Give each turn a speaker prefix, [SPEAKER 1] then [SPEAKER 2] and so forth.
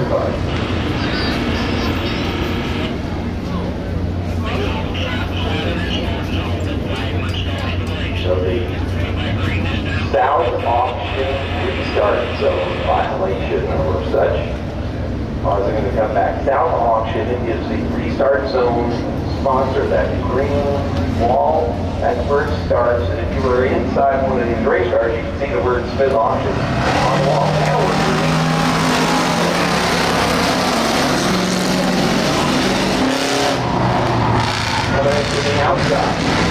[SPEAKER 1] card. So the South Auction Restart Zone violation or such. Pausing to come back. South Auction is the restart zone sponsor. That green wall, that's where it starts. And if you were inside one of these race cars, you can see the word Smith Auction on the wall. Now we're coming to the outside.